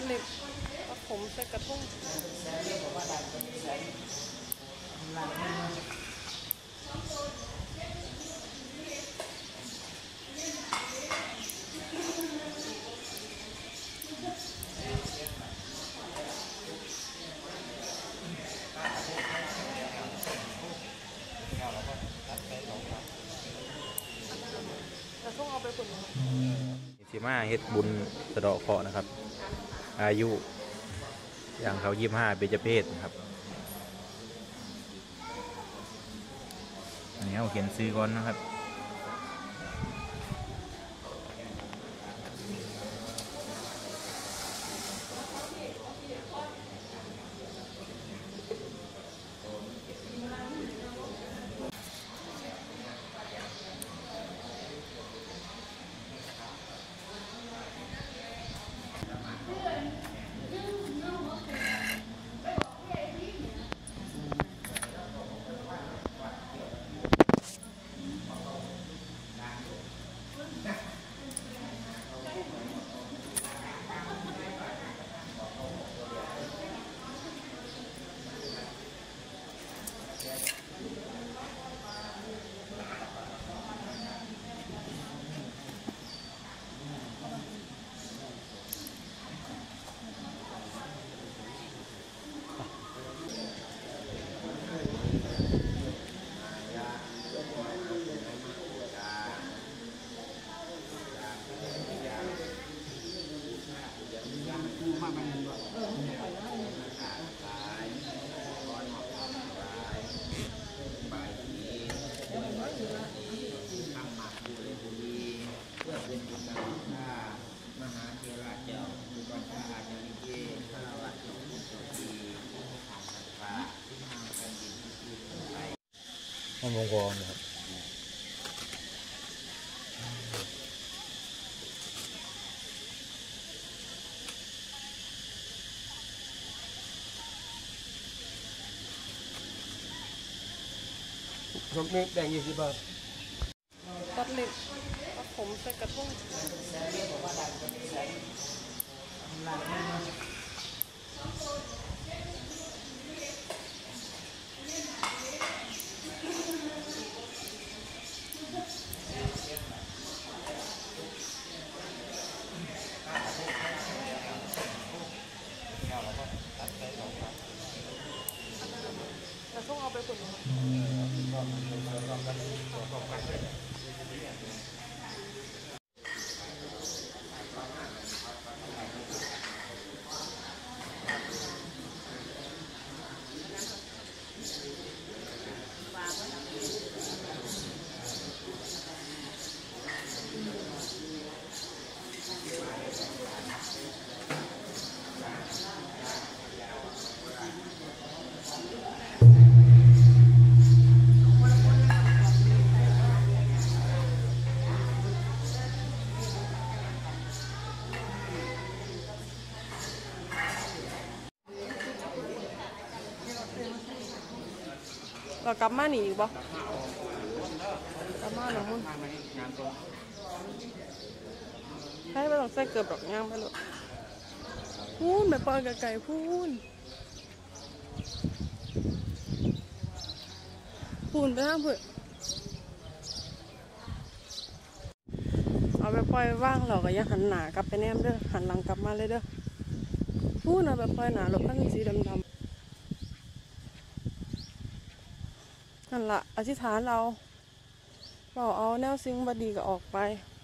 เล็บตัดผมใส่กระทงเอาไปคนสิมาเฮ็ดบุญสะเดาะเคราะห์นะครับอายุอย่างเขา25เบญจเพสนะครับอันนี้เขาเขียนซื้อก่อนนะครับห้องกองนะครับผมนี่แบ่ง20 บาทตัดเล็บตัดผมใส่กระทงเอาไปคนเรากลับมาหนีอีกบ่กลับมาหรอมึงให้ไปลองใส่เกือบดอกย่างไปเลยพูนแบบปล่อยไก่พูนไปทางเพื่อเอาไปปล่อยว่างเราก็ยังหันหนากลับไปแนมเด้อหันหลังกลับมาเลยเด้อพูนเอาไปปล่อยหนาหลบขั้นสีดำนั่นละอธิษฐานเราเอาแนวซิงบดีก็ออกไป